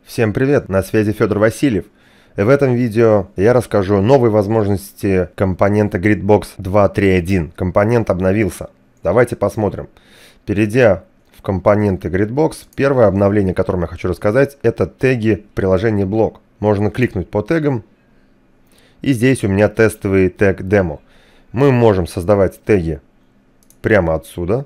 Всем привет, на связи Федор Васильев. И в этом видео я расскажу о новой возможности компонента Gridbox 2.3.1. Компонент обновился. Давайте посмотрим. Перейдя в компоненты Gridbox, первое обновление, о котором я хочу рассказать, это теги приложения блок. Можно кликнуть по тегам. И здесь у меня тестовый тег демо. Мы можем создавать теги прямо отсюда.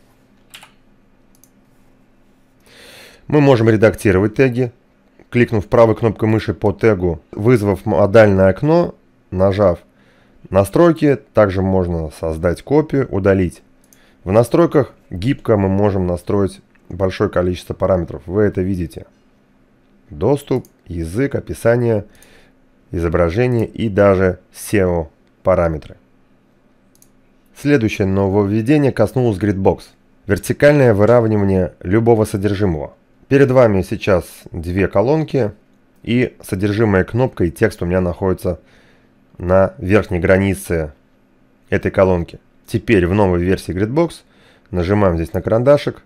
Мы можем редактировать теги, кликнув правой кнопкой мыши по тегу, вызвав модальное окно, нажав настройки, также можно создать копию, удалить. В настройках гибко мы можем настроить большое количество параметров. Вы это видите. Доступ, язык, описание, изображение и даже SEO параметры. Следующее нововведение коснулось Gridbox. Вертикальное выравнивание любого содержимого. Перед вами сейчас две колонки, и содержимое кнопка и текст у меня находится на верхней границе этой колонки. Теперь в новой версии Gridbox нажимаем здесь на карандашик.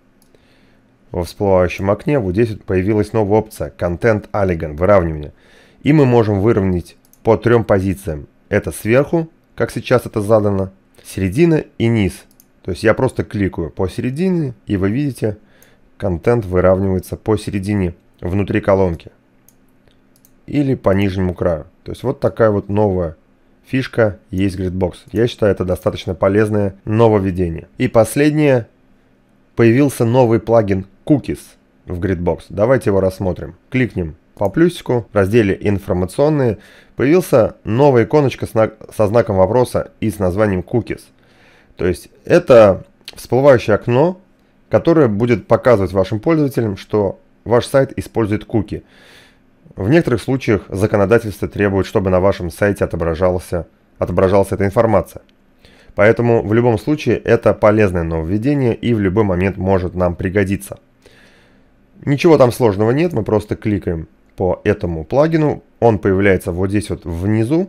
Во всплывающем окне вот здесь вот появилась новая опция Content Alignment, выравнивание. И мы можем выровнять по трем позициям. Это сверху, как сейчас это задано, середина и низ. То есть я просто кликаю по середине, и вы видите, контент выравнивается по середине внутри колонки или по нижнему краю. То есть вот такая вот новая фишка есть в Gridbox. Я считаю, это достаточно полезное нововведение. И последнее. Появился новый плагин Cookies в Gridbox. Давайте его рассмотрим. Кликнем по плюсику в разделе «Информационные». Появился новая иконочка со знаком вопроса и с названием Cookies. То есть это всплывающее окно, которое будет показывать вашим пользователям, что ваш сайт использует куки. В некоторых случаях законодательство требует, чтобы на вашем сайте отображалась эта информация. Поэтому в любом случае это полезное нововведение и в любой момент может нам пригодиться. Ничего там сложного нет, мы просто кликаем по этому плагину, он появляется вот здесь вот внизу.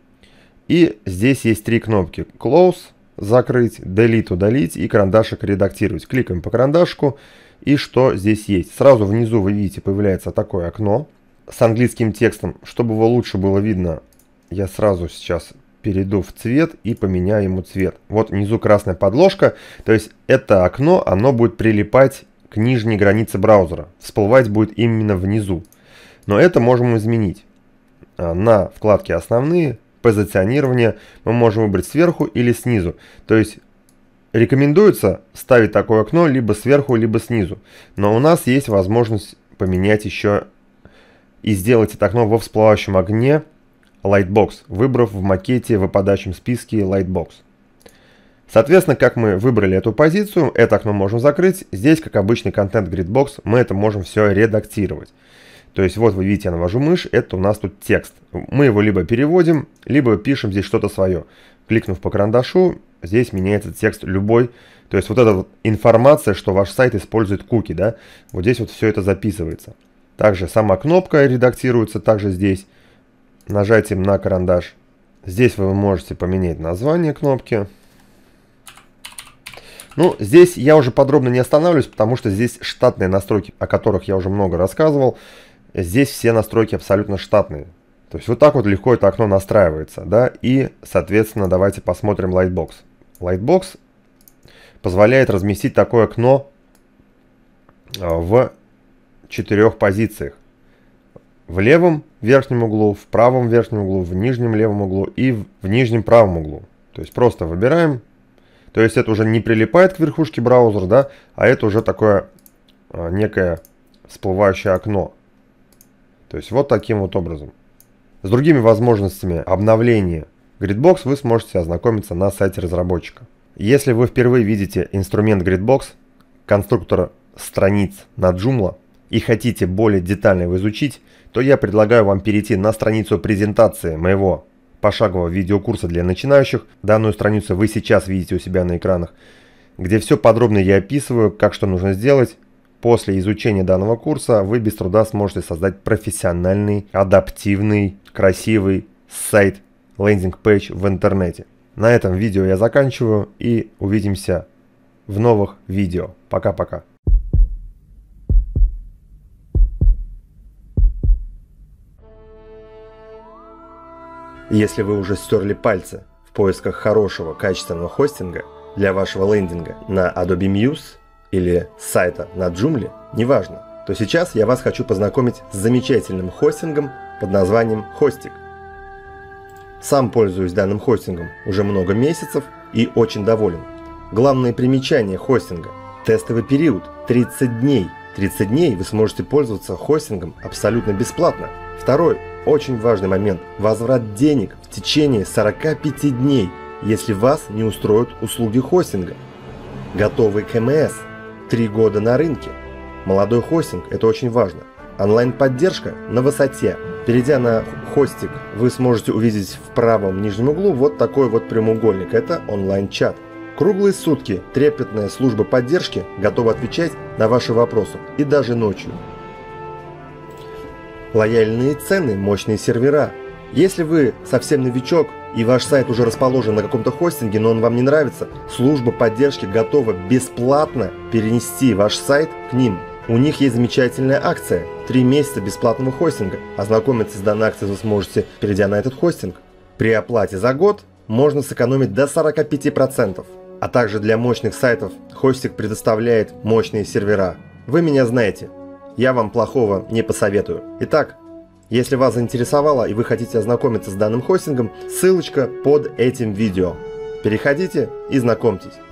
И здесь есть три кнопки: Close, закрыть, Delete, удалить и карандашик редактировать. Кликаем по карандашку, и что здесь есть? Сразу внизу вы видите, появляется такое окно с английским текстом. Чтобы его лучше было видно, я сразу сейчас перейду в цвет и поменяю ему цвет. Вот внизу красная подложка, то есть это окно, оно будет прилипать к нижней границе браузера. Всплывать будет именно внизу. Но это можем изменить. На вкладке «Основные», позиционирование мы можем выбрать сверху или снизу. То есть рекомендуется ставить такое окно либо сверху, либо снизу. Но у нас есть возможность поменять еще и сделать это окно во всплывающем окне Lightbox, выбрав в макете в выпадающем списке Lightbox. Соответственно, как мы выбрали эту позицию, это окно можем закрыть. Здесь, как обычный контент Gridbox, мы это можем все редактировать. То есть вот вы видите, я навожу мышь, это у нас тут текст. Мы его либо переводим, либо пишем здесь что-то свое. Кликнув по карандашу, здесь меняется текст любой. То есть вот эта вот информация, что ваш сайт использует куки, да, вот здесь вот все это записывается. Также сама кнопка редактируется также здесь. Нажатием на карандаш. Здесь вы можете поменять название кнопки. Ну, здесь я уже подробно не останавливаюсь, потому что здесь штатные настройки, о которых я уже много рассказывал. Здесь все настройки абсолютно штатные. То есть вот так вот легко это окно настраивается, да, и, соответственно, давайте посмотрим Lightbox. Lightbox позволяет разместить такое окно в 4 позициях. В левом верхнем углу, в правом верхнем углу, в нижнем левом углу и в нижнем правом углу. То есть просто выбираем. То есть это уже не прилипает к верхушке браузера, да, а это уже такое некое всплывающее окно. То есть вот таким вот образом. С другими возможностями обновления Gridbox вы сможете ознакомиться на сайте разработчика. Если вы впервые видите инструмент Gridbox, конструктор страниц на Joomla, и хотите более детально его изучить, то я предлагаю вам перейти на страницу презентации моего пошагового видеокурса для начинающих. Данную страницу вы сейчас видите у себя на экранах, где все подробно я описываю, как что нужно сделать. После изучения данного курса вы без труда сможете создать профессиональный, адаптивный, красивый сайт, лендинг-пейдж в интернете. На этом видео я заканчиваю и увидимся в новых видео. Пока-пока. Если вы уже стерли пальцы в поисках хорошего, качественного хостинга для вашего лендинга на Adobe Muse или сайта на Joomla, неважно, то сейчас я вас хочу познакомить с замечательным хостингом под названием Hostik. Сам пользуюсь данным хостингом уже много месяцев и очень доволен. Главное примечание хостинга – тестовый период 30 дней. 30 дней вы сможете пользоваться хостингом абсолютно бесплатно. Второй очень важный момент – возврат денег в течение 45 дней, если вас не устроят услуги хостинга. Готовый КМС – 3 года на рынке. Молодой хостинг – это очень важно. Онлайн-поддержка на высоте. Перейдя на Hostik, вы сможете увидеть в правом нижнем углу вот такой вот прямоугольник. Это онлайн-чат. Круглые сутки трепетная служба поддержки готова отвечать на ваши вопросы и даже ночью. Лояльные цены, мощные сервера. Если вы совсем новичок и ваш сайт уже расположен на каком-то хостинге, но он вам не нравится, служба поддержки готова бесплатно перенести ваш сайт к ним. У них есть замечательная акция – 3 месяца бесплатного хостинга. Ознакомиться с данной акцией вы сможете, перейдя на этот хостинг. При оплате за год можно сэкономить до 45%. А также для мощных сайтов Hostik предоставляет мощные сервера. Вы меня знаете, я вам плохого не посоветую. Итак, если вас заинтересовало и вы хотите ознакомиться с данным хостингом, ссылочка под этим видео. Переходите и знакомьтесь.